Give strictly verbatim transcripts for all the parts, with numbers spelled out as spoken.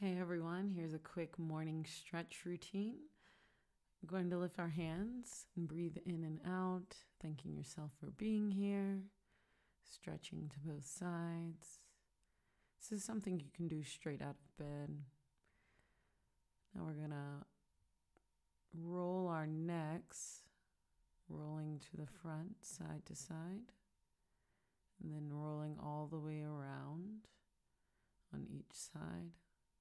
Hey everyone, here's a quick morning stretch routine. I'm going to lift our hands and breathe in and out, thanking yourself for being here, stretching to both sides. This is something you can do straight out of bed. Now we're going to roll our necks, rolling to the front, side to side, and then rolling all the way around on each side.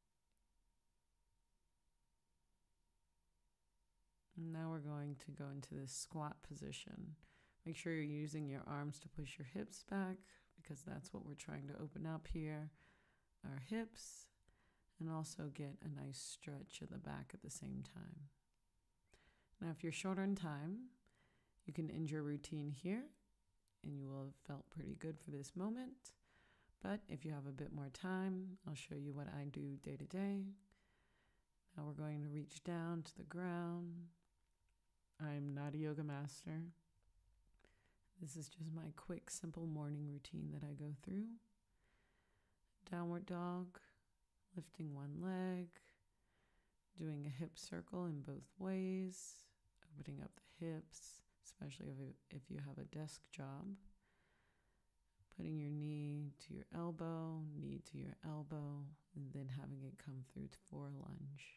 Now we're going to go into this squat position. Make sure you're using your arms to push your hips back because that's what we're trying to open up here. Our hips, and also get a nice stretch at the back at the same time. Now if you're short on time, you can end your routine here and you will have felt pretty good for this moment. But if you have a bit more time, I'll show you what I do day to day. Now we're going to reach down to the ground. I'm not a yoga master. This is just my quick, simple morning routine that I go through. Downward dog, lifting one leg, doing a hip circle in both ways, opening up the hips, especially if, it, if you have a desk job. Putting your knee to your elbow, knee to your elbow, and then having it come through for a lunge.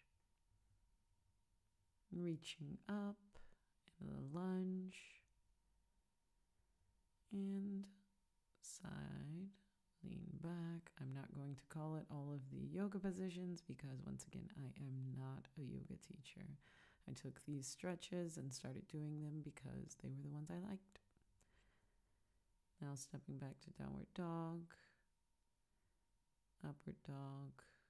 Reaching up into the lunge and side, lean back. I'm not going to call it all of the yoga positions because once again, I am not a yoga teacher. I took these stretches and started doing them because they were the ones I liked. Now stepping back to downward dog, upward dog,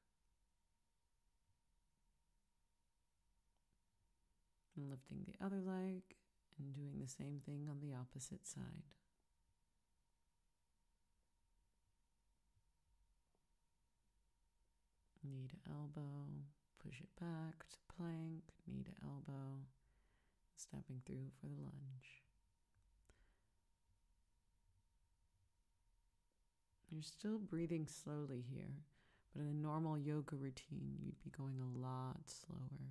and lifting the other leg and doing the same thing on the opposite side. Knee to elbow, push it back to plank, knee to elbow, stepping through for the lunge. You're still breathing slowly here, but in a normal yoga routine, you'd be going a lot slower.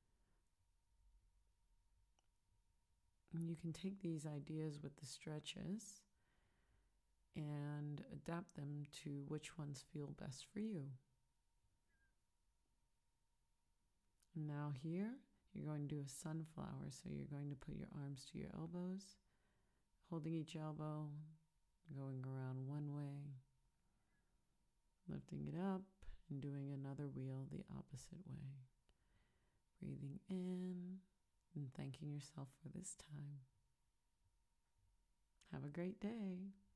You can take these ideas with the stretches and adapt them to which ones feel best for you. Now here, you're going to do a sunflower. So you're going to put your arms to your elbows, holding each elbow, going around one way, lifting it up, and doing another wheel the opposite way. Breathing in and thanking yourself for this time. Have a great day.